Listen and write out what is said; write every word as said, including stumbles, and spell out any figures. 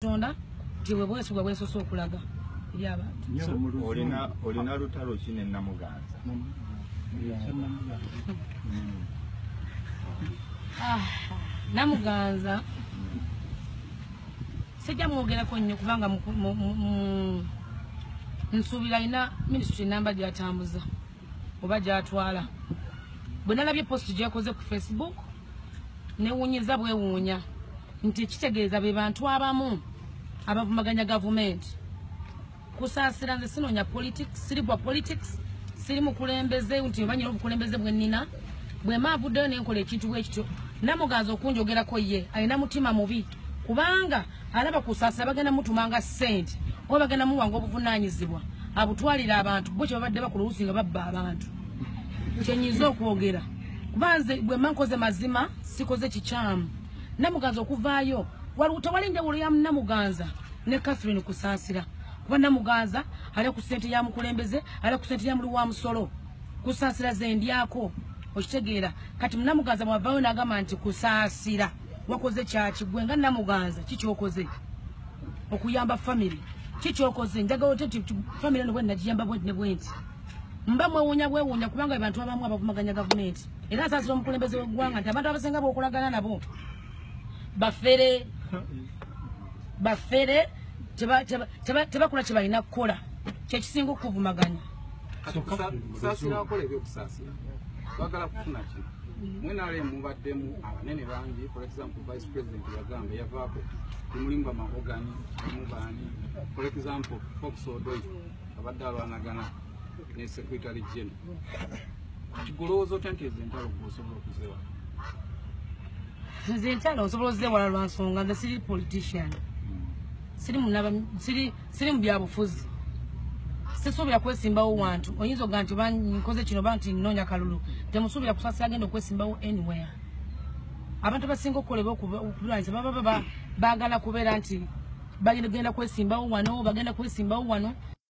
tonda tiwe bwesu bwe bweso okulaga eri abantu olina olina lutalo kine Namuganza ah Namuganza sijja mwogera ko nnyo kubanga nsubira ina ministry number gyatambuza oba gyatwala bwe nalabye post gyekoze ku Facebook newunyiza bwewuunya nti kitegeeza be bantu abamu abavumaganya government kusaasira nze sinonya politics siri bwa politics siri mukulembeze nti banyira obukulembeze bwe nina bwe maavuddeyo nenkola ekintu bwekityo Namuganza okunjogerako ye alina mutima mubi kubanga alaba kusaasira bagenda mutumanga sente oba bagenda muwanga obuvunaanyizibwa abutwalira abantu bwe kye babadde bakola oluusi nga babba abantu kyenyiza okwogera kubanze bwe mankoze mazima sikoze kikyamu Namuganza okuvaayo waliwo tewali njawulo ya Namuganza ne Catherine kusaasira kuba Namuganza ali ku sente ya mukulembeze ali ku sente ya muli wa musolo kusaasira ze ndyako okitegeera kati Namuganza mwavaayo n'agamba nti kusaasira wakoze kyaki gwe nga Namuganza kikyokoze okuyamba family kikyokoze njagala teti family no bwe najiyamba bwe ne bwenti mba mwewunya bwewunya kubanga abantu abamu abavumaganya government era saasira omukulembeze w'eggwanga nti abantu abasinga b'okolagana nabo bafere bafere teba teba teba tebakula kye balina kukola kyekisinga okuvumaganya kusaasira akola ebyokusaasira bagala kufuna ki mwena ale mubaddemu abanene bangi for example vice president yagamba yavaako mulimba mahogani mubani for example Fox Odoi abadde alwanagana ne secretary general kigoloozo tanteze entalo kusobola okuzewa nze entalo osobola ozewala lwa nsonga nze siri politician siri munaba siri siri mu byabufuzi sisuubira kwesimbawo wantu oyinza oga nti bankoze kino banti nnoonya kalulu temusuubira kusaasira agenda okwesimbawo anywhere abantu basinga okukolebwa okulwanyisa baba baagala kubeera nti bagenda kwesimbawo wano bagenda kwesimbawo wano